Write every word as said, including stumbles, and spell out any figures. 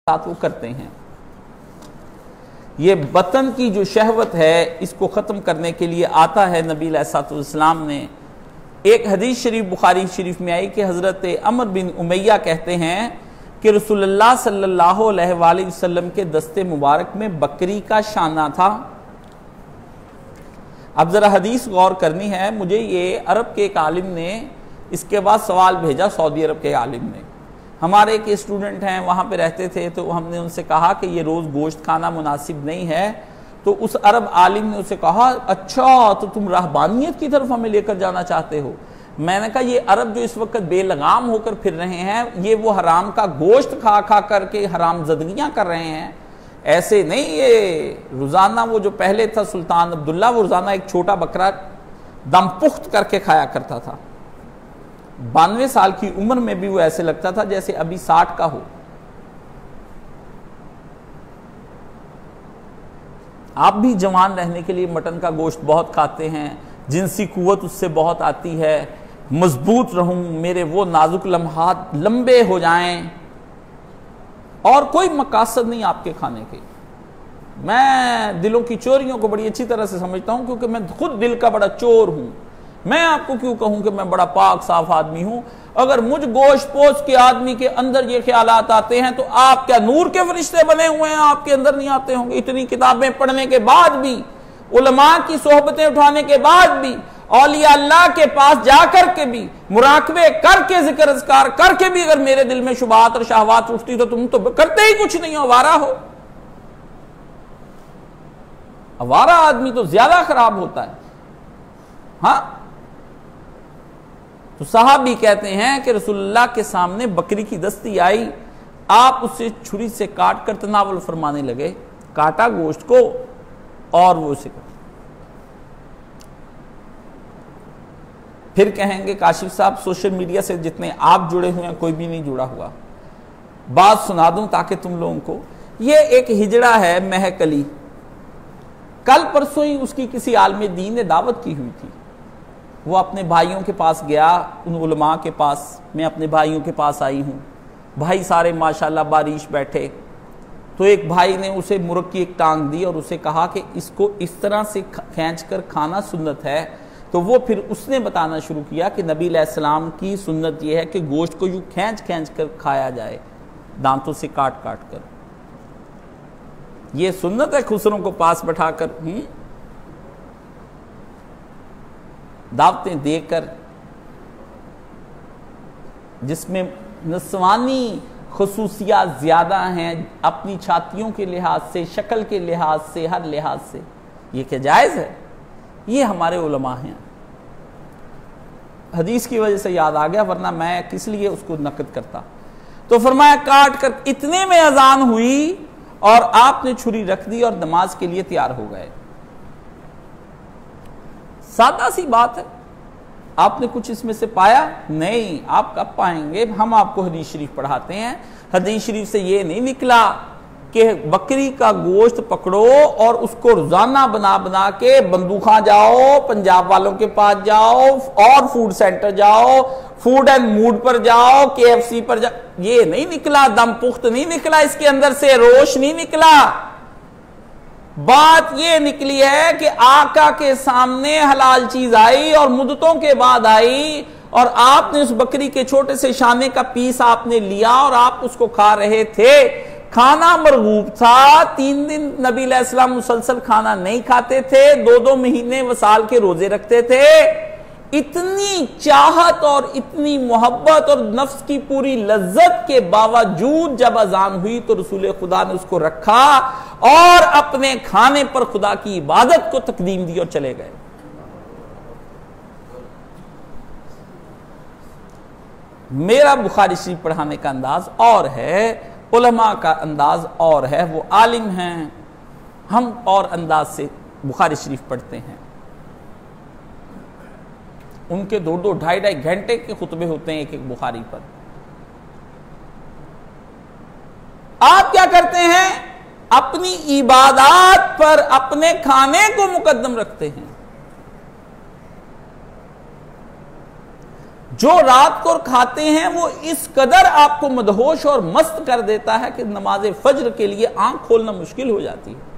साथ वो करते हैं। ये बतन की जो शहवत है इसको ख़त्म करने के लिए आता है नबी अलैहिस्सलाम ने। एक हदीस शरीफ बुखारी शरीफ में आई कि हज़रत अमर बिन उमैया कहते हैं कि रसूलुल्लाह सल्लल्लाहु अलैहि वसल्लम के दस्ते मुबारक में बकरी का शाना था। अब ज़रा हदीस गौर करनी है। मुझे ये अरब के एक आलिम ने इसके बाद सवाल भेजा, सऊदी अरब के आलिम ने। हमारे एक स्टूडेंट हैं वहाँ पे रहते थे, तो हमने उनसे कहा कि ये रोज़ गोश्त खाना मुनासिब नहीं है। तो उस अरब आलिम ने उसे कहा, अच्छा तो तुम रहबानियत की तरफ हमें लेकर जाना चाहते हो। मैंने कहा ये अरब जो इस वक्त बेलगाम होकर फिर रहे हैं, ये वो हराम का गोश्त खा खा करके हराम जदगियाँ कर रहे हैं, ऐसे नहीं। ये रोज़ाना वो जो पहले था सुल्तान अब्दुल्ला, वो रोज़ाना एक छोटा बकरा दम पुख्त करके खाया करता था। बानवे साल की उम्र में भी वो ऐसे लगता था जैसे अभी साठ का हो। आप भी जवान रहने के लिए मटन का गोश्त बहुत खाते हैं, जिनसी कुव्वत उससे बहुत आती है। मजबूत रहूं, मेरे वो नाजुक लम्हात लंबे हो जाएं, और कोई मकासद नहीं आपके खाने के। मैं दिलों की चोरियों को बड़ी अच्छी तरह से समझता हूं, क्योंकि मैं खुद दिल का बड़ा चोर हूं। मैं आपको क्यों कहूं कि मैं बड़ा पाक साफ आदमी हूं? अगर मुझ गोश पोश के आदमी के अंदर ये ख्यालात आते हैं तो आप क्या नूर के फरिश्ते बने हुए हैं, आपके अंदर नहीं आते होंगे? इतनी किताबें पढ़ने के बाद भी, उलमा की सोहबतें उठाने के बाद भी, औलिया अल्लाह के पास जाकर के भी, मुराकबे करके, जिक्र अज़कार करके भी अगर मेरे दिल में शुबहात और शहवात उठती तो तुम तो करते ही कुछ नहीं हो, आवारा हो। आवारा आदमी तो ज्यादा खराब होता है। हाँ, तो साहबी कहते हैं कि रसूलुल्लाह के सामने बकरी की दस्ती आई, आप उसे छुरी से काट कर तनावल फरमाने लगे। काटा गोश्त को और वो उसे फिर कहेंगे, काशिफ साहब सोशल मीडिया से जितने आप जुड़े हुए हैं कोई भी नहीं जुड़ा हुआ। बात सुना दूं ताकि तुम लोगों को। ये एक हिजड़ा है महक अली, कल परसों ही उसकी किसी आलमे दीन ने दावत की हुई थी। वो अपने भाइयों के पास गया, उन उलमा के पास। मैं अपने भाइयों के पास आई हूँ, भाई सारे माशाल्लाह बारिश बैठे। तो एक भाई ने उसे मुर्ग की एक टांग दी और उसे कहा कि इसको इस तरह से खींच कर खाना सुन्नत है। तो वो फिर उसने बताना शुरू किया कि नबी अलैहिस्सलाम की सुन्नत यह है कि गोश्त को यूं खींच खींच कर खाया जाए, दांतों से काट काट कर। ये सुन्नत है खुसरों को पास बैठाकर हम्म दावतें देकर, जिसमें नस्वानी खुसूसियात ज्यादा हैं अपनी छातियों के लिहाज से, शक्ल के लिहाज से, हर लिहाज से। ये क्या जायज है? ये हमारे उलमा हैं। हदीस की वजह से याद आ गया, वरना मैं किस लिए उसको नकद करता। तो फरमाया काट कर, इतने में अजान हुई और आपने छुरी रख दी और नमाज के लिए तैयार हो गए। सादा सी बात है। आपने कुछ इसमें से पाया नहीं? आप कब पाएंगे? हम आपको हदीस शरीफ पढ़ाते हैं। हदीस शरीफ से ये नहीं निकला कि बकरी का गोश्त पकड़ो और उसको रोजाना बना बना के बंदूखा जाओ, पंजाब वालों के पास जाओ, और फूड सेंटर जाओ, फूड एंड मूड पर जाओ, के एफ सी पर जाओ। ये नहीं निकला, दम पुख्त नहीं निकला, इसके अंदर से रोश नहीं निकला। बात यह निकली है कि आका के सामने हलाल चीज आई और मुद्दतों के बाद आई, और आपने उस बकरी के छोटे से शाने का पीस आपने लिया और आप उसको खा रहे थे। खाना मरगूब था। तीन दिन नबी अलैहिस्सलाम मुसलसल खाना नहीं खाते थे, दो दो महीने वसाल के रोजे रखते थे। इतनी चाहत और इतनी मोहब्बत और नफ्स की पूरी लज्जत के बावजूद जब अजान हुई तो रसूल खुदा ने उसको रखा और अपने खाने पर खुदा की इबादत को तकदीम दी और चले गए। मेरा बुखारी शरीफ पढ़ाने का अंदाज और है, उलमा का अंदाज और है। वो आलिम हैं, हम और अंदाज से बुखारी शरीफ पढ़ते हैं। उनके दो दो ढाई ढाई घंटे के खुतबे होते हैं एक एक बुखारी पर। आप क्या करते हैं? अपनी इबादत पर अपने खाने को मुकद्दम रखते हैं। जो रात को खाते हैं वो इस कदर आपको मदहोश और मस्त कर देता है कि नमाज फज्र के लिए आंख खोलना मुश्किल हो जाती है।